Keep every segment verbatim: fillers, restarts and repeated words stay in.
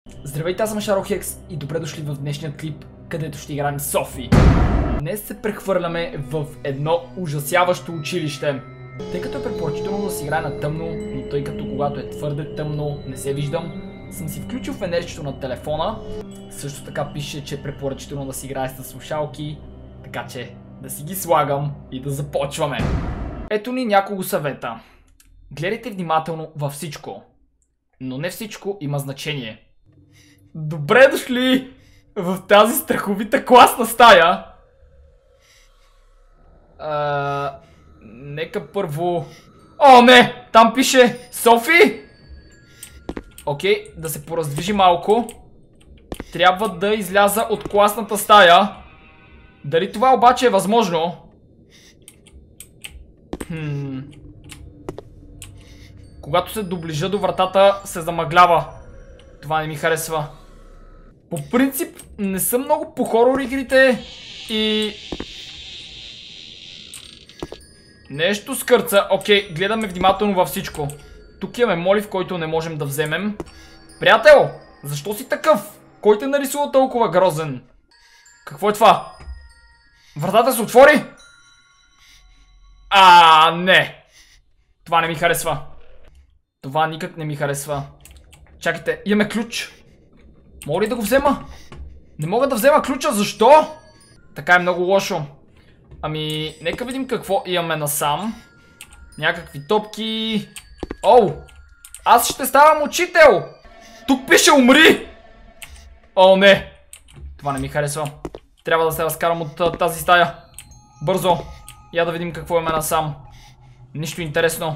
Здравейте, аз съм Шарохекс и добре дошли в днешния клип, където ще играем Софи. Днес се прехвърляме в едно ужасяващо училище. Тъй като е препоръчително да си играе на тъмно, но тъй като когато е твърде тъмно не се виждам, съм си включил фенерчето на телефона. Също така пише, че е препоръчително да си играе с слушалки, така че да си ги слагам и да започваме. Ето ни няколко съвета. Гледайте внимателно във всичко, но не всичко има значение. Добре дошли в тази страховита класна стая. А, нека първо... О, не! Там пише Софи! Окей, да се пораздвижи малко. Трябва да изляза от класната стая. Дали това обаче е възможно? Хм... Когато се доближа до вратата, се замъглява. Това не ми харесва. По принцип, не съм много по хорор игрите и... Нещо скърца. Окей, гледаме внимателно във всичко. Тук имаме молив, който не можем да вземем. Приятел, защо си такъв? Кой те нарисува толкова грозен? Какво е това? Вратата се отвори? А, не. Това не ми харесва. Това никак не ми харесва. Чакайте, имаме ключ. Мога ли да го взема? Не мога да взема ключа, защо? Така е много лошо. Ами, нека видим какво имаме насам. Някакви топки. Оу! Аз ще ставам учител! Тук пише умри! О, не! Това не ми харесва. Трябва да се разкарам от тази стая. Бързо! Я да видим какво имаме насам. Нищо интересно.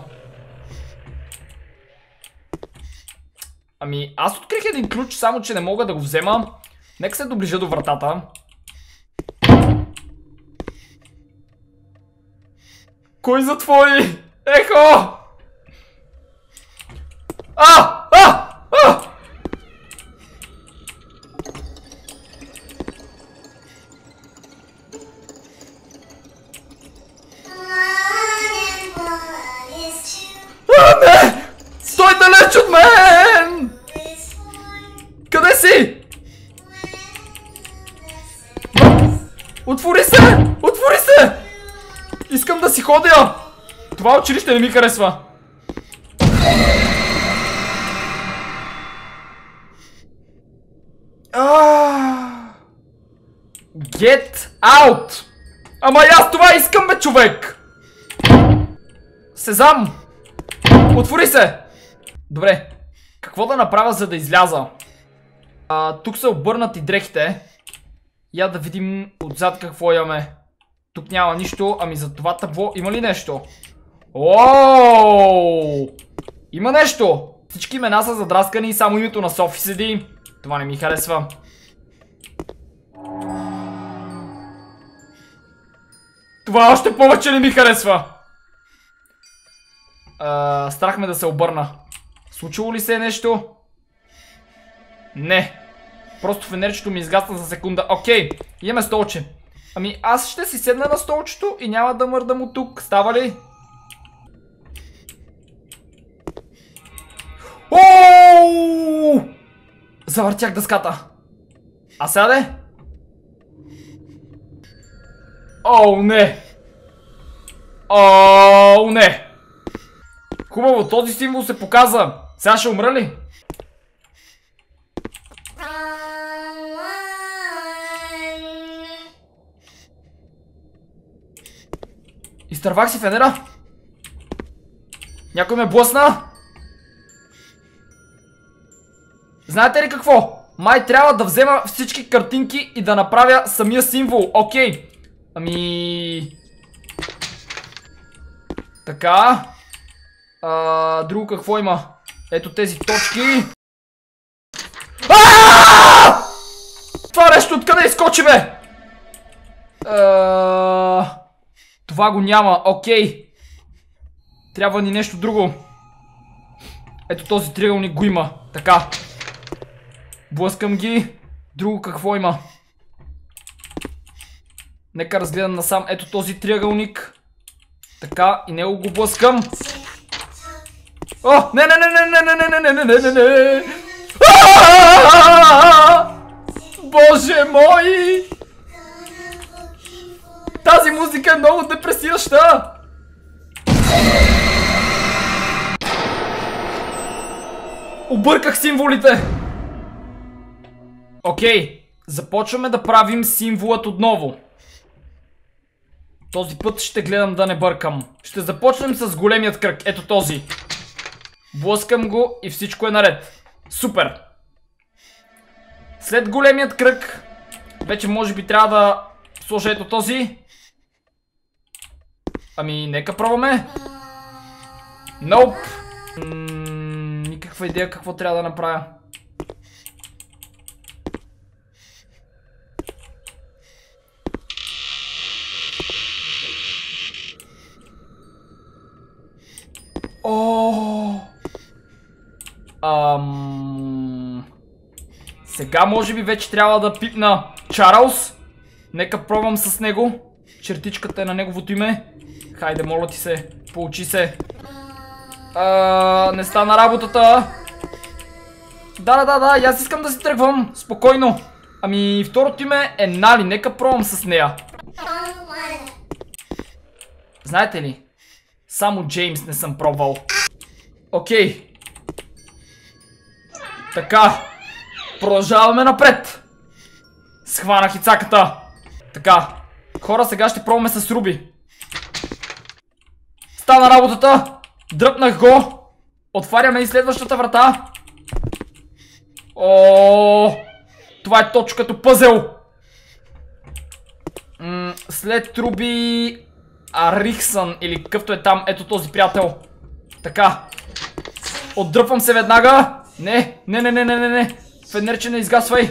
Ами, аз открих един ключ, само че не мога да го взема. Нека се доближа до вратата. Кой затвори? Ехо! А! А! А! А, не! Стой далеч от мен! Къде си? Отвори се! Отвори се! Искам да си ходя! Това училище не ми харесва. Get out! Ама аз това искам, бе, човек! Сезам! Отвори се! Добре, какво да направя, за да изляза? А, тук са обърнати дрехите. Я да видим отзад какво имаме. Тук няма нищо, ами за това табло има ли нещо? Ооо! Има нещо! Всички имена са задраскани и само името на Софи седи. Това не ми харесва. Това още повече не ми харесва. А, страх ме да се обърна. Случило ли се е нещо? Не. Просто фенерчето ми изгасна за секунда. Окей, имаме столче. Ами аз ще си седна на столчето и няма да мърдам от тук. Става ли? Ооо! Завъртях дъската. А сега де? Оу, не! Оу, не! Хубаво, този символ се показа. Сега ще умра ли? Изтървах си фенера. Някой ме блъсна. Знаете ли какво? Май трябва да взема всички картинки и да направя самия символ. Окей. Ами... Така. А, друго какво има? Ето тези точки. А! Това нещо откъде изкочи, бе? А... Това го няма, окей. Трябва ни нещо друго. Ето този триъгълник го има. Така. Блъскам ги. Друго какво има? Нека разгледам насам. Ето този триъгълник. Така, и него го блъскам. О, не, не, не, не, не, не, не, не, не, не, не, не. Боже мой! Тази музика е много депресираща! Обърках символите! Окей, започваме да правим символът отново. Този път ще гледам да не бъркам. Ще започнем с големият кръг. Ето този. Блъскам го и всичко е наред. Супер! След големият кръг, вече може би трябва да сложа ето този. Ами, нека пробваме. Nope. М- никаква идея какво трябва да направя. О! Ам... Сега може би вече трябва да пипна Чарлз. Нека пробвам с него. Чертичката е на неговото име. Хайде, моля ти се. Получи се. А, не стана работата. Да, да, да, да. И аз искам да си тръгвам. Спокойно. Ами, второто име е Нали. Нека пробвам с нея. Знаете ли? Само Джеймс не съм пробвал. Окей. Така. Продължаваме напред. Схванах и цаката. Така. Хора, сега ще пробваме с Руби. Стана работата. Дръпнах го. Отваряме и следващата врата. О, това е точно като пъзел. М- след Руби Арихсън или какъвто е там. Ето този приятел. Така. Отдръпвам се веднага. Не, не, не, не, не, не, не. Фенерче, не изгасвай.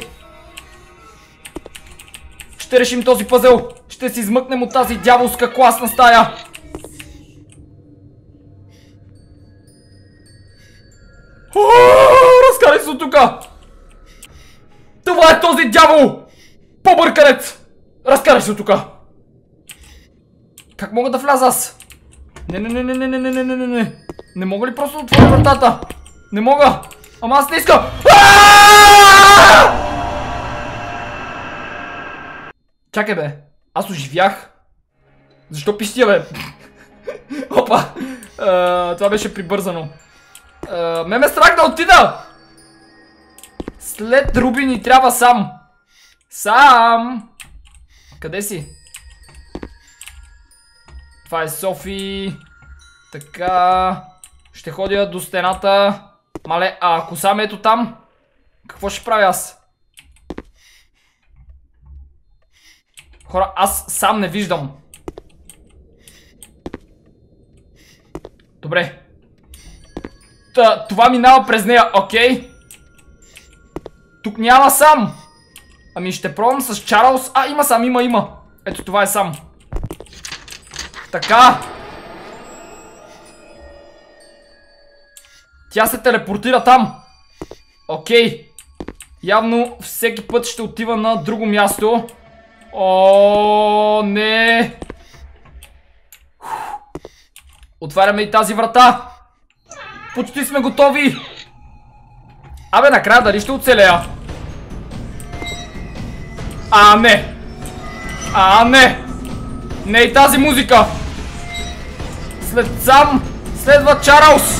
Ще решим този пъзел. Ще си измъкнем от тази дяволска класна стая. Разкарай се от тука. Това е този дявол. Побърканец. Разкарай се от тука. Как мога да вляза аз? Не, не, не, не, не, не, не, не, не, не. Не мога ли просто да отворя вратата? Не мога. Ама аз не искам. Чакай бе. Аз оживях. Защо пищя бе? Опа. Това беше прибързано. Ме ме страх да отида. След Руби ни трябва Сам. Сам. Къде си? Това е Софи. Така. Ще ходя до стената. Мале, а ако Сам ето там, какво ще правя аз? Хора, аз сам не виждам. Добре. Та, това минава през нея, окей. Тук няма Сам. Ами ще пробвам с Чарлз. А, има Сам, има, има. Ето това е Сам. Така. Тя се телепортира там. Окей. Явно всеки път ще отива на друго място. О, не. Отваряме и тази врата. Почти сме готови. Абе, накрая дали ще оцелея? А, не. А, не. Не и тази музика. След Сам следва Чарлз.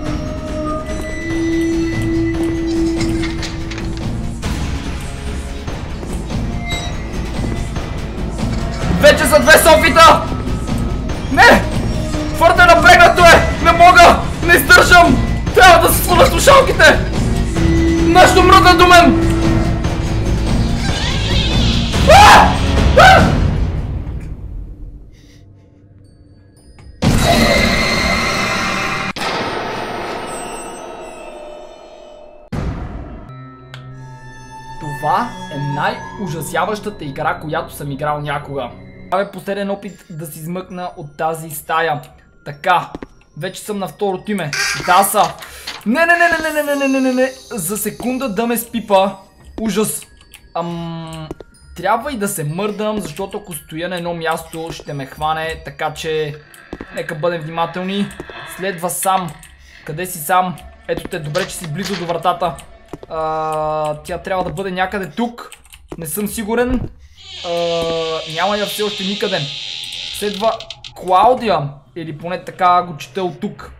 Вече са две Софита! Не! Твърде напрегнато е! Не мога! Не издържам! Трябва да се сваля слушалките! Нещо мръдна до мен! А! А! Това е най-ужасяващата игра, която съм играл някога. Това е последен опит да си измъкна от тази стая. Така, вече съм на второто име. Да са. Не, не, не, не, не, не, не, не, не, не. За секунда да ме спипа. Ужас. Ам... Трябва и да се мърдам, защото ако стоя на едно място ще ме хване, така че нека бъдем внимателни. Следва Сам. Къде си Сам? Ето те, добре, че си близо до вратата. А, тя трябва да бъде някъде тук. Не съм сигурен. А, няма я все още никъде. Следва Клаудия. Или поне така го чета от тук.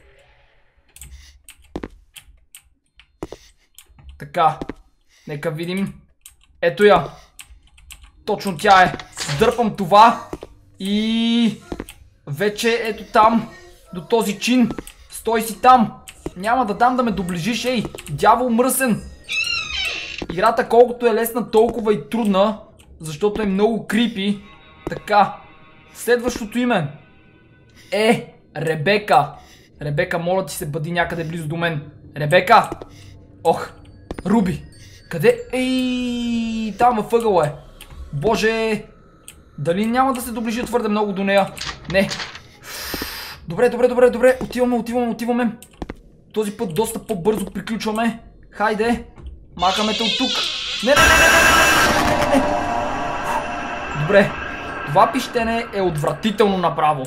Така. Нека видим. Ето я. Точно тя е. Дърпам това. И... вече ето там. До този чин. Стой си там. Няма да дам да ме доближиш, ей. Дявол мръсен. Играта колкото е лесна, толкова и трудна. Защото е много крипи. Така. Следващото име е Ребека. Ребека, моля ти се, бъди някъде близо до мен. Ребека. Ох. Руби. Къде? Ей, там във ъгъла е. Боже. Дали няма да се доближи твърде много до нея? Не. Добре, добре, добре, добре. Отиваме, отиваме, отиваме. Този път доста по-бързо приключваме. Хайде. Махаме те от тук. Не, не, не, не, не, не, не. Добре. Това пищене е отвратително направо.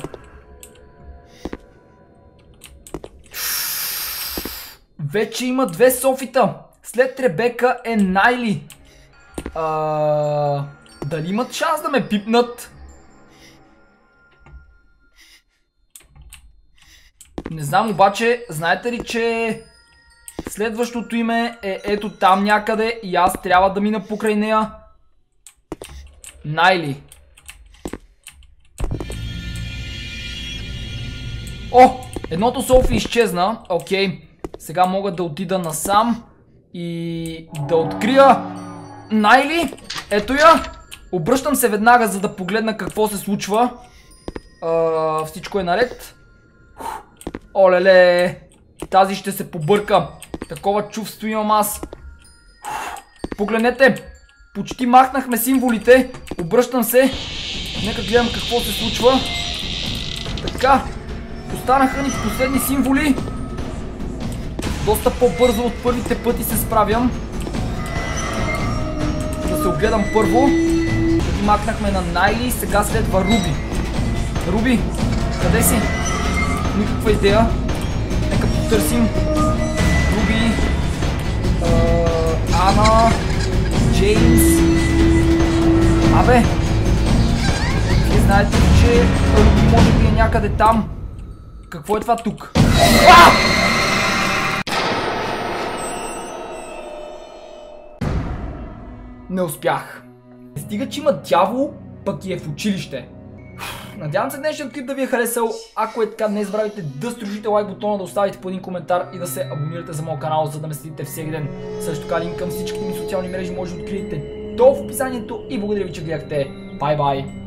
Вече има две Софита. След Ребека е Найли. А... Дали имат шанс да ме пипнат? Не знам, обаче, знаете ли, че следващото име е ето там някъде и аз трябва да мина покрай нея? Найли. О! Едното Софи изчезна. Окей. Сега мога да отида насам и да открия Найли. Ето я. Обръщам се веднага, за да погледна какво се случва. А, всичко е наред. Олеле. Тази ще се побърка. Такова чувство имам аз. Погледнете. Почти махнахме символите. Обръщам се. Нека гледам какво се случва. Така. Останаха ни последни символи. Доста по-бързо от първите пъти се справям. Да се огледам първо. И махнахме на Найли. Сега следва Руби. Руби, къде си? Никаква идея. Нека потърсим. Руби. Ана. Джеймс. Абе. Вие знаете ли, че Руби може би е някъде там? Какво е това тук? А! Не успях. Стига, че има дявол, пък и е в училище. Надявам се днешният клип да ви е харесал. Ако е така, не забравяйте да струшите лайк бутона, да оставите по един коментар и да се абонирате за моят канал, за да ме следите всеки ден. Също така линк към всичките ми социални мрежи може да откриете долу в описанието и благодаря ви, че гледахте. Бай бай!